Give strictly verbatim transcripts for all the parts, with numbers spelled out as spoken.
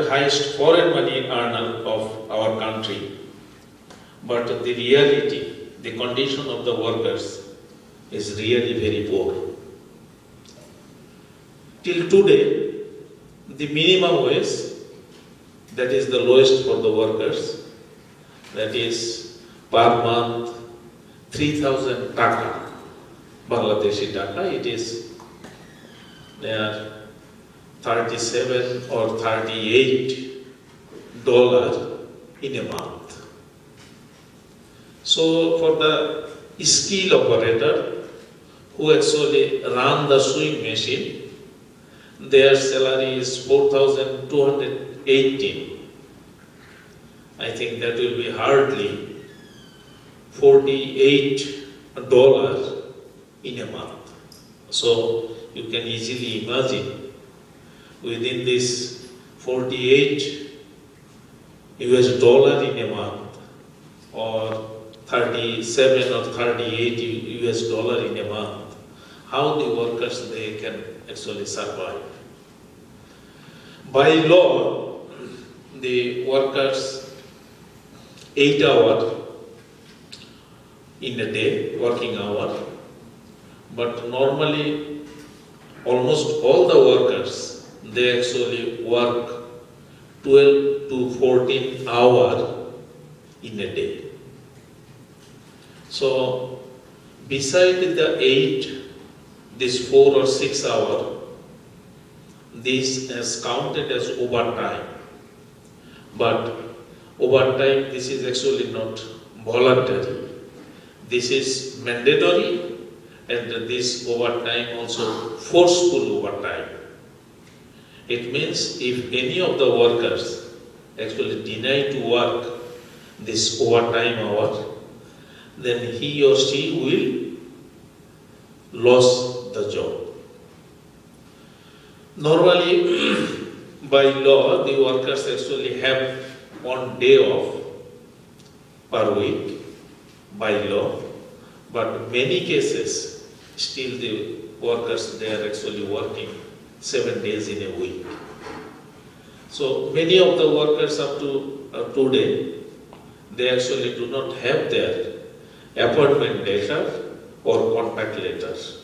highest foreign money earner of our country. But the reality, the condition of the workers is really very poor. Till today, the minimum wage, that is the lowest for the workers, that is per month three thousand taka, Bangladeshi taka, it is near thirty-seven or thirty-eight dollars in a month. So for the skilled operator who actually run the sewing machine, their salary is four thousand two hundred eighteen. I think that will be hardly forty-eight dollars in a month. So you can easily imagine within this forty-eight U S dollar in a month or thirty-seven or thirty-eight U S dollar in a month, how the workers they can actually survive. By law, the workers eight hours in a day, working hour, but normally almost all the workers, they actually work twelve to fourteen hours in a day. So beside the eight, this four or six hours, this is counted as overtime. But overtime, this is actually not voluntary. This is mandatory, and this overtime also forceful overtime. It means if any of the workers actually deny to work this overtime hour, then he or she will lose the job. Normally, by law, the workers actually have one day off per week by law, but many cases, still the workers, they are actually working seven days in a week. So many of the workers up to uh, today, they actually do not have their appointment letter or contact letters.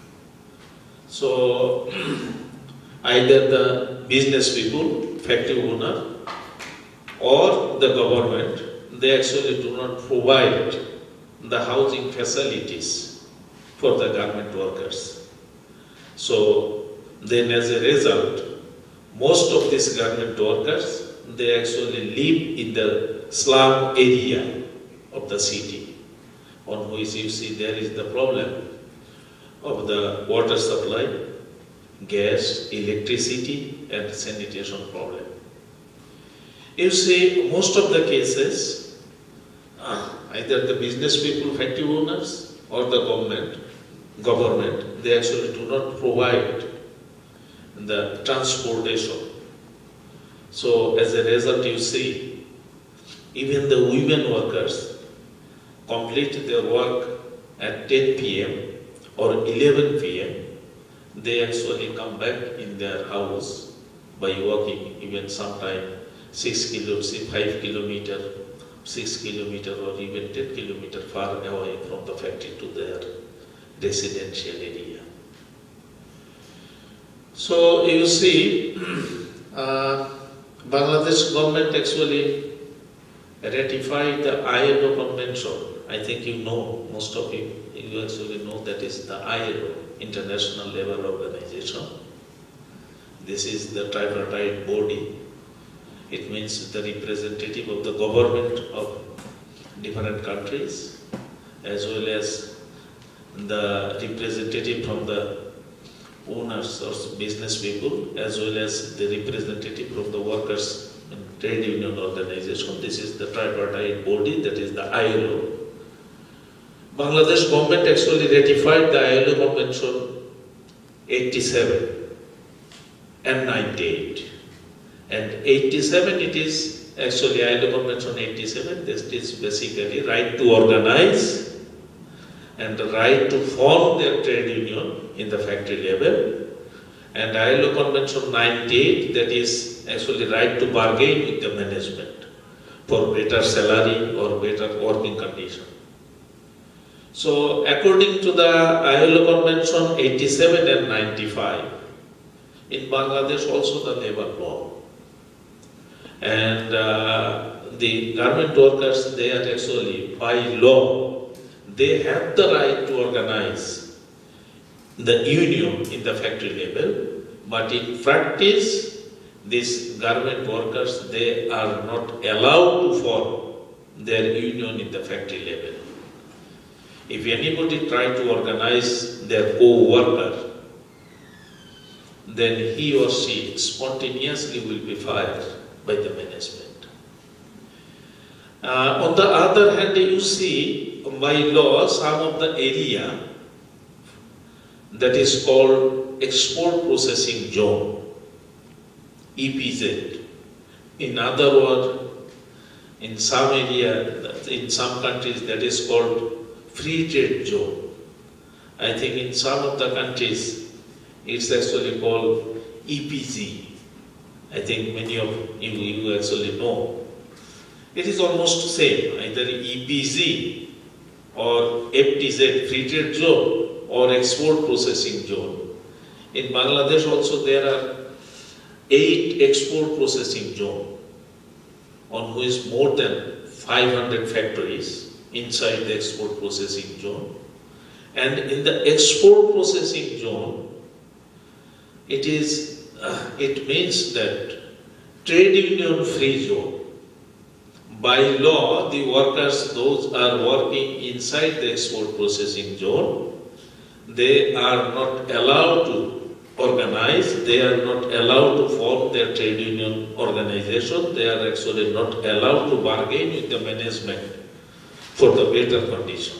So either the business people, factory owner, or the government, they actually do not provide the housing facilities for the garment workers. So then as a result, most of these garment workers, they actually live in the slum area of the city, on which you see there is the problem of the water supply, gas, electricity, and sanitation problem. You see, most of the cases, uh, either the business people, factory owners, or the government, government, they actually do not provide the transportation. So as a result, you see, even the women workers complete their work at ten P M or eleven P M, they actually come back in their house by walking even sometime six kilometers, five kilometers, six kilometers or even ten kilometers far away from the factory to their residential area. So you see, uh, Bangladesh government actually ratified the I L O convention. I think you know, most of you, you actually know that is the I L O, International Labour Organization. This is the tripartite body. It means the representative of the government of different countries, as well as the representative from the owners or business people, as well as the representative from the workers and trade union organization. This is the tripartite body, that is the I L O. Bangladesh government actually ratified the I L O Convention eighty-seven and ninety-eight. And eighty-seven, it is actually I L O Convention eighty-seven, this is basically right to organize and the right to form their trade union in the factory level, And I L O Convention ninety-eight, that is actually right to bargain with the management for better salary or better working condition. So according to the I L O Convention eighty-seven and ninety-five, in Bangladesh also the labor law. And uh, the garment workers, they are actually, by law, they have the right to organize the union in the factory level, but in practice, these garment workers, they are not allowed to form their union in the factory level. If anybody try to organize their co-worker, then he or she spontaneously will be fired by the management. Uh, on the other hand, you see, by law, some of the area that is called export processing zone, E P Z. In other words, in some area, in some countries, that is called free trade zone. I think in some of the countries, it's actually called E P Z. I think many of you, you actually know. It is almost same, either E P Z or F T Z, free trade zone, or export processing zone. In Bangladesh also there are eight export processing zones, on which more than five hundred factories inside the export processing zone. And in the export processing zone, it is uh, it means that trade union free zone. By law, the workers, those are working inside the export processing zone, they are not allowed to organize, they are not allowed to form their trade union organization, they are actually not allowed to bargain with the management for the better condition.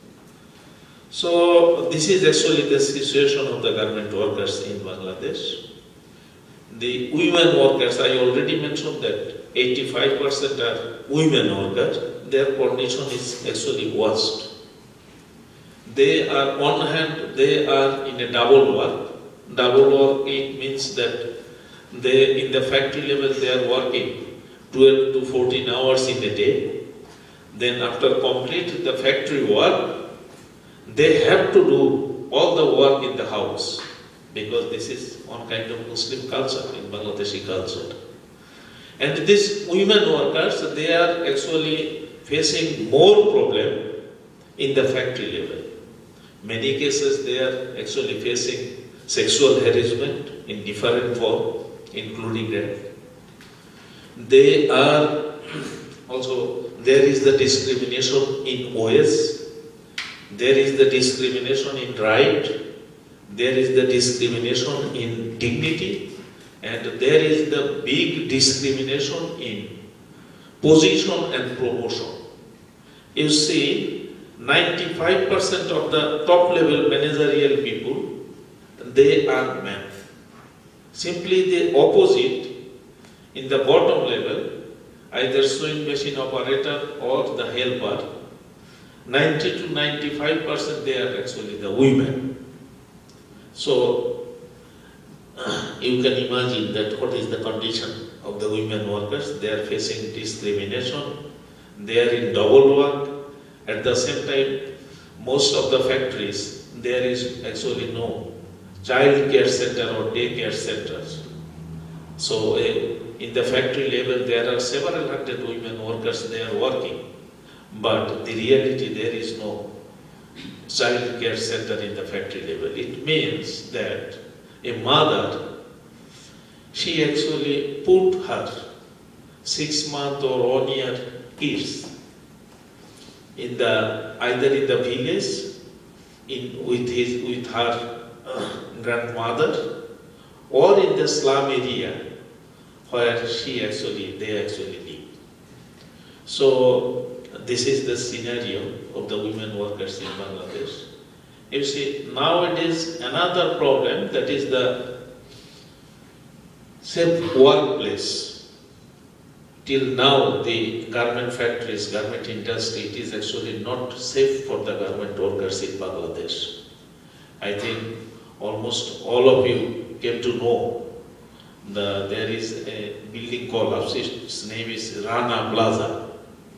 So this is actually the situation of the garment workers in Bangladesh. The women workers, I already mentioned that eighty-five percent are women workers, their condition is actually worst. They are, on hand, they are in a double work. Double work, it means that they, in the factory level, they are working twelve to fourteen hours in a day. Then after complete the factory work, they have to do all the work in the house, because this is one kind of Muslim culture, in Bangladeshi culture. And these women workers, they are actually facing more problem in the factory level. Many cases they are actually facing sexual harassment in different form, including rape. They are also, there is the discrimination in O S, there is the discrimination in right, there is the discrimination in dignity, and there is the big discrimination in position and promotion. You see, ninety-five percent of the top level managerial people, they are men. Simply the opposite, in the bottom level, either sewing machine operator or the helper, ninety to ninety-five percent they are actually the women. So, you can imagine that what is the condition of the women workers. They are facing discrimination, they are in double work. At the same time, most of the factories, there is actually no child care center or daycare centers. So uh, in the factory level, there are several hundred women workers, they are working. But the reality, there is no child care center in the factory level. It means that a mother, she actually put her six month or one year kids in the, either in the village, in, with, his, with her uh, grandmother, or in the slum area where she actually, they actually live. So this is the scenario of the women workers in Bangladesh. You see, nowadays another problem, that is the safe workplace. Till now, the garment factories, garment industry, it is actually not safe for the garment workers in Bangladesh. I think almost all of you came to know the, there is a building collapse. Its name is Rana Plaza.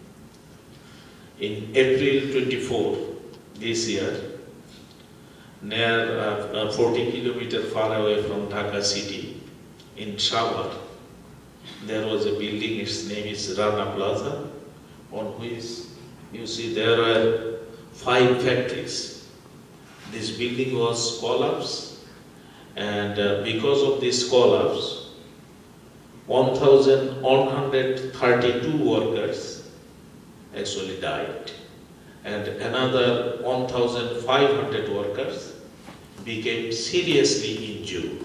In April twenty-fourth this year, near uh, forty kilometers far away from Dhaka city, in Shawar, there was a building. Its name is Rana Plaza, on which you see there were five factories. This building was collapsed, and uh, because of this collapse, one thousand one hundred thirty-two workers actually died, and another one thousand five hundred workers became seriously injured.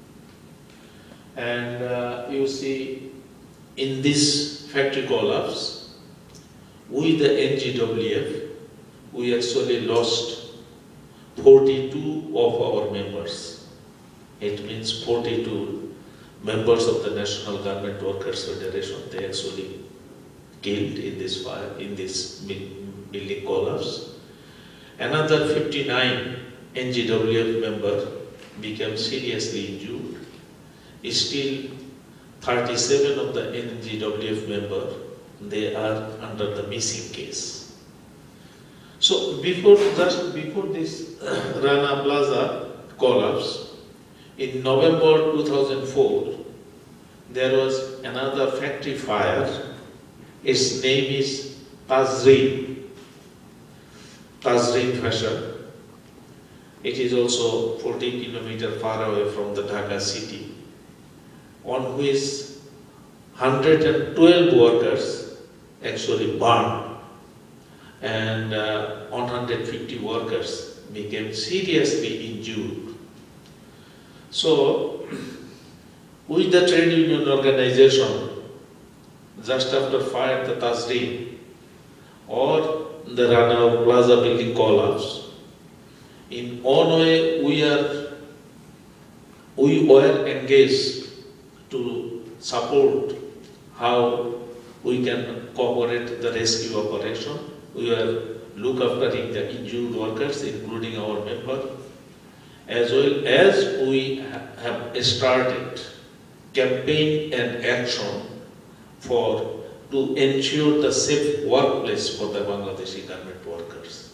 And uh, you see, in this factory collapse, we the N G W F, we actually lost forty-two of our members. It means forty-two members of the National Garment Workers Federation, they actually killed in this fire, in this building collapse. Another fifty-nine N G W F members became seriously injured. Still, thirty-seven of the N G W F members, they are under the missing case. So before, just before this Rana Plaza collapse, in November two thousand four, there was another factory fire. Its name is Tazreen, Tazreen Fashion. It is also forty kilometers far away from the Dhaka city, on which one hundred twelve workers actually burned, and uh, one hundred fifty workers became seriously injured. So, with the trade union organization, just after fire the Tazreen or the Rana Plaza building collapse, in one way we are we were engaged to support how we can cooperate the rescue operation. We were look after the injured workers, including our member, as well as we have started campaign and action for to ensure the safe workplace for the Bangladeshi garment workers.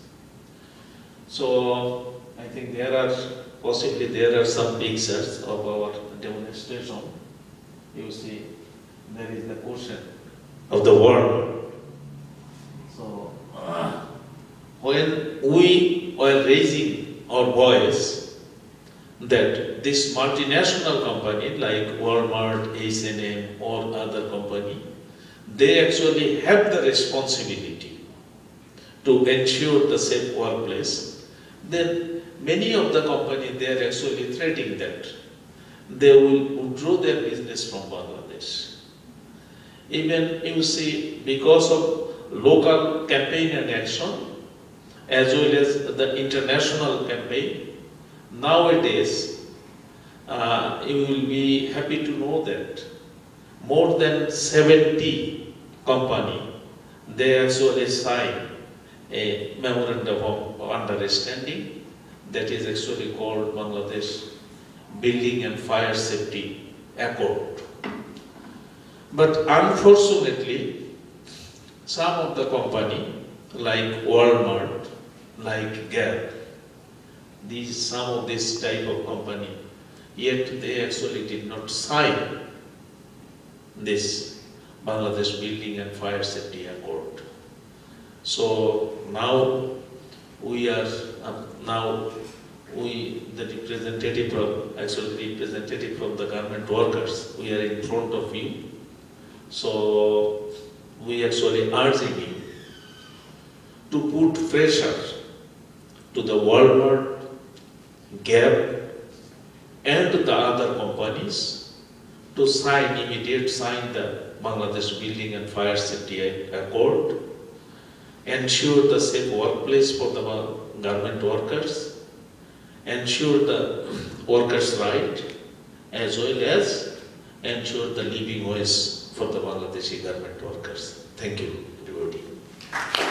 So I think there are possibly there are some pictures of our demonstration. You see, there is the portion of the world. So uh, when we were raising our voice that this multinational company like Walmart, H and M or other company, they actually have the responsibility to ensure the safe workplace, then many of the companies, they are actually threatening that they will withdraw their business from Bangladesh. Even you see, because of local campaign and action, as well as the international campaign, nowadays, uh, you will be happy to know that more than seventy companies, they actually signed a memorandum of understanding that is actually called Bangladesh Building and Fire Safety Accord. But unfortunately, some of the company like Walmart, like Gap, these some of this type of company, yet they actually did not sign this Bangladesh Building and Fire Safety Accord. So now we are uh, now we the representative from actually representative from the garment workers, we are in front of you. So we actually urging you to put pressure to the Walmart, Gap, and to the other companies to sign immediate sign the Bangladesh Building and Fire Safety Accord, ensure the safe workplace for the garment workers, ensure the workers' right, as well as ensure the living wage for the Bangladeshi garment workers. Thank you, everybody.